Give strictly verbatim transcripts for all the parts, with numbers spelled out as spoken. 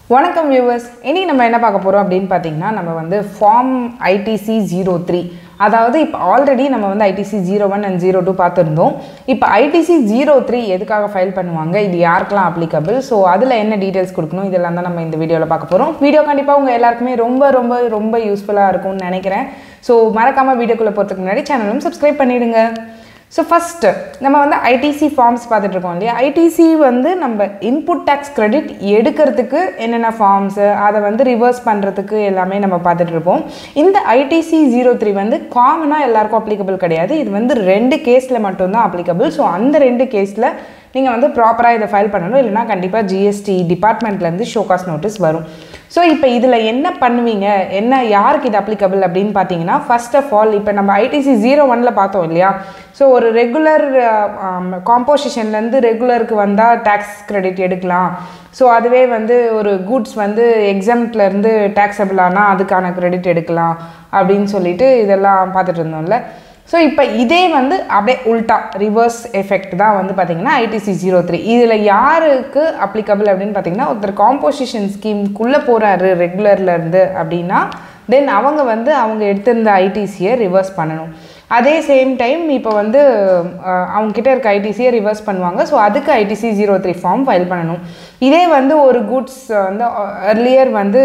வணக்கம் வியூவர்ஸ், இன்னைக்கு நம்ம என்ன பார்க்க போறோம் அப்படின்னு பார்த்தீங்கன்னா, நம்ம வந்து form I T C zero three, அதாவது இப்போ ஆல்ரெடி நம்ம வந்து I T C zero one and zero two பார்த்துருந்தோம். இப்போ I T C zero three எதுக்காக ஃபைல் பண்ணுவாங்க, இது யாருக்கெல்லாம் அப்ளிகபிள், ஸோ அதில் என்ன டீட்டெயில்ஸ் கொடுக்கணும், இதெல்லாம் தான் நம்ம இந்த வீடியோவில் பார்க்க போகிறோம். வீடியோ கண்டிப்பாக உங்கள் எல்லாருக்குமே ரொம்ப ரொம்ப ரொம்ப யூஸ்ஃபுல்லாக இருக்கும்னு நினைக்கிறேன். ஸோ மறக்காமல் வீடியோக்குள்ளே போகிறதுக்கு முன்னாடி சேனலும் சப்ஸ்கிரைப் பண்ணிவிடுங்க. ஸோ ஃபஸ்ட்டு நம்ம வந்து I T C ஃபார்ம்ஸ் பார்த்துட்ருக்கோம் இல்லையா. I T C வந்து நம்ம இன்புட் டேக்ஸ் கிரெடிட் எடுக்கிறதுக்கு என்னென்ன ஃபார்ம்ஸு, அதை வந்து ரிவர்ஸ் பண்ணுறதுக்கு எல்லாமே நம்ம பார்த்துட்ருப்போம். இந்த I T C zero three வந்து காமனாக எல்லாருக்கும் அப்ளிகபிள் கிடையாது. இது வந்து ரெண்டு கேஸில் மட்டும்தான் அப்ளிகபிள். ஸோ அந்த ரெண்டு கேஸில் நீங்கள் வந்து ப்ராப்பராக இதை ஃபைல் பண்ணணும், இல்லைனா கண்டிப்பாக G S T டிபார்ட்மெண்ட்லேருந்து ஷோகாஸ் நோட்டீஸ் வரும். ஸோ இப்போ இதில் என்ன பண்ணுவீங்க, என்ன யாருக்கு இது அப்ளிகபிள் அப்படின்னு பார்த்தீங்கன்னா, ஃபர்ஸ்ட் ஆஃப் ஆல் இப்போ நம்ம I T C zero one பார்த்தோம் இல்லையா. ஸோ ஒரு ரெகுலர் காம்போசிஷன்லேருந்து ரெகுலருக்கு வந்தால் டேக்ஸ் கிரெடிட் எடுக்கலாம். ஸோ அதுவே வந்து ஒரு குட்ஸ் வந்து எக்ஸாம்லேருந்து டேக்ஸபிள் ஆனால் அதுக்கான கிரெடிட் எடுக்கலாம் அப்படின்னு சொல்லிட்டு இதெல்லாம் பார்த்துட்டு இருந்தோம்ல. ஸோ இப்போ இதே வந்து அப்படியே உல்ட்டா ரிவர்ஸ் எஃபெக்ட் தான் வந்து பார்த்திங்கன்னா I T C zero three. இதில் யாருக்கு அப்ளிகபிள் அப்படின்னு பார்த்தீங்கன்னா, ஒருத்தர் காம்போசிஷன் ஸ்கீம்குள்ளே போகிறாரு ரெகுலர்லேருந்து அப்படின்னா, தென் அவங்க வந்து அவங்க எடுத்திருந்த I T C-யை ரிவர்ஸ் பண்ணணும். அதே சேம் டைம் இப்போ வந்து அவங்கக்கிட்ட இருக்க I T C-யை ரிவர்ஸ் பண்ணுவாங்க. ஸோ அதுக்கு I T C zero three form file பண்ணணும். இதே வந்து ஒரு குட்ஸ் வந்து எர்லியர் வந்து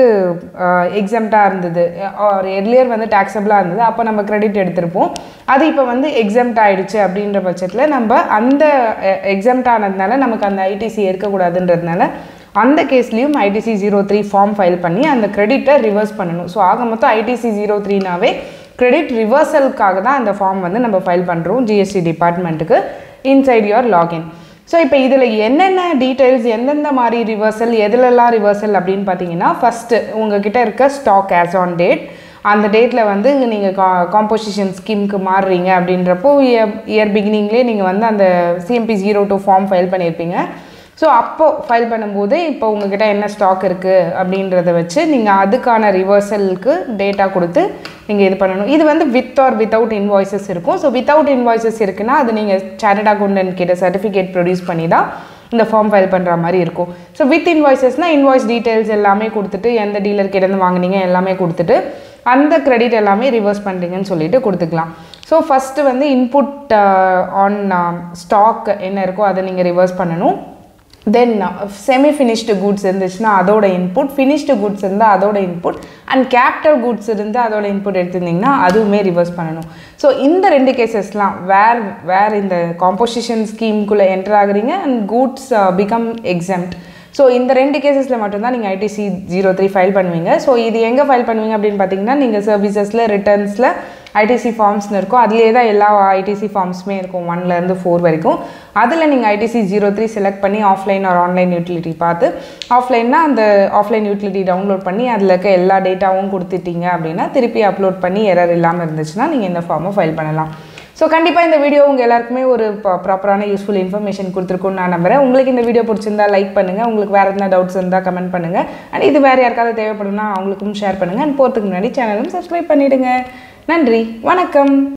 எக்ஸம்டாக இருந்தது, ஒரு எர்லியர் வந்து டேக்ஸபிளாக இருந்தது, அப்போ நம்ம கிரெடிட் எடுத்திருப்போம். அது இப்போ வந்து எக்ஸம்ட் ஆகிடுச்சு அப்படின்ற பட்சத்தில் நம்ம அந்த எக்ஸம்ட் ஆனதுனால நமக்கு அந்த I T C இருக்கக்கூடாதுன்றதுனால அந்த கேஸ்லேயும் I T C zero three form file பண்ணி அந்த கிரெடிட்டை ரிவர்ஸ் பண்ணணும். ஸோ ஆக மொத்தம் I T C zero three நாவே கிரெடிட் ரிவர்சலுக்காக தான் அந்த ஃபார்ம் வந்து நம்ம ஃபைல் பண்ணுறோம் G S T டிபார்ட்மெண்ட்டுக்கு இன்சைட் யுவர் லாகின். ஸோ இப்போ இதில் என்னென்ன டீட்டெயில்ஸ், எந்தெந்த மாதிரி ரிவர்சல், எதுலெல்லாம் ரிவர்சல் அப்படின்னு பார்த்தீங்கன்னா, ஃபஸ்ட்டு உங்ககிட்ட இருக்க ஸ்டாக் ஆஸ் ஆன் டேட், அந்த டேட்டில் வந்து நீங்கள் கா காம்போசிஷன் ஸ்கீமுக்கு மாறுறீங்க அப்படின்றப்போ இயர் இயர் பிகினிங்லேயே நீங்கள் வந்து அந்த C M P zero two form file பண்ணியிருப்பீங்க. ஸோ அப்போது ஃபைல் பண்ணும்போது இப்போ உங்கள்கிட்ட என்ன ஸ்டாக் இருக்குது அப்படின்றத வச்சு நீங்கள் அதுக்கான ரிவர்சலுக்கு டேட்டா கொடுத்து நீங்கள் இது பண்ணணும். இது வந்து வித் ஆர் வித்தவுட் இன்வாய்ஸஸ் இருக்கும். ஸோ வித்தவுட் இன்வாய்ஸஸ் இருக்குன்னா அது நீங்கள் சார்ட்டர்ட் அக்கௌண்டன்ட் கிட்ட சர்டிஃபிகேட் ப்ரொடியூஸ் பண்ணி தான் இந்த ஃபார்ம் ஃபைல் பண்ணுற மாதிரி இருக்கும். ஸோ வித் இன்வாய்ஸஸ்னால் இன்வாய்ஸ் டீட்டெயில்ஸ் எல்லாமே கொடுத்துட்டு, எந்த டீலர் கிட்டேருந்து வாங்கினீங்க எல்லாமே கொடுத்துட்டு அந்த கிரெடிட் எல்லாமே ரிவர்ஸ் பண்ணுறீங்கன்னு சொல்லிட்டு கொடுத்துக்கலாம். ஸோ ஃபஸ்ட்டு வந்து இன்புட் ஆன் ஸ்டாக் என்ன இருக்கோ அதை நீங்கள் ரிவர்ஸ் பண்ணணும். தென் செமி ஃபினிஷ்டு குட்ஸ் இருந்துச்சுன்னா அதோட இன்புட், ஃபினிஷ்டு குட்ஸ் இருந்தால் அதோட இன்புட், அண்ட் கேபிட்டல் குட்ஸ் இருந்து அதோட இன்புட் எடுத்திருந்தீங்கன்னா அதுவுமே ரிவர்ஸ் பண்ணணும். ஸோ இந்த ரெண்டு கேசஸ்லாம் வேர் வேர் இந்த காம்போசிஷன் ஸ்கீம்குள்ளே என்டர் ஆகுறீங்க and goods become exempt. So இந்த ரெண்டு கேசஸில் மட்டும்தான் நீங்கள் I T C zero three file பண்ணுவீங்க. ஸோ இது எங்கே ஃபைல் பண்ணுவீங்க அப்படின்னு பார்த்தீங்கன்னா, நீங்கள் சர்வீசஸில் ரிட்டர்ன்ஸில் I T C ஃபார்ம்ஸ்னு இருக்கும். அதுலேயே தான் எல்லா I T C ஃபார்ம்ஸுமே இருக்கும், ஒன்லேருந்து ஃபோர் வரைக்கும். அதில் நீங்கள் I T C zero three select பண்ணி ஆஃப்லைன் ஆர் ஆன்லைன் யூட்டிலிட்டி பார்த்து, ஆஃப்லைன்னா அந்த ஆஃப்லைன் யூட்டிலிட்டி டவுன்லோட் பண்ணி அதில் இருக்க எல்லா டேட்டாவும் கொடுத்துட்டீங்க அப்படின்னா திருப்பி அப்லோட் பண்ணி எரர் இல்லாமல் இருந்துச்சுன்னா நீங்கள் இந்த ஃபார்மை ஃபைல் பண்ணலாம். ஸோ கண்டிப்பாக இந்த வீடியோ உங்கள் எல்லாருக்குமே ஒரு ப்ராப்பரான யூஸ்ஃபுல் இன்ஃபர்மேஷன் கொடுத்துருக்குன்னு நான் நம்புகிறேன். உங்களுக்கு இந்த வீடியோ பிடிச்சிருந்தா லைக் பண்ணுங்கள், உங்களுக்கு வேறு எதுனா டவுட்ஸ் இருந்தால் கமெண்ட் பண்ணுங்கள், அண்ட் இது வேறு யாருக்காவது தேவைப்படும்னா அவங்களுக்கும் ஷேர் பண்ணுங்கள். அண்ட் போகிறதுக்கு முன்னாடி சேனலும் சப்ஸ்கிரைப் பண்ணிவிடுங்க. நன்றி, வணக்கம்.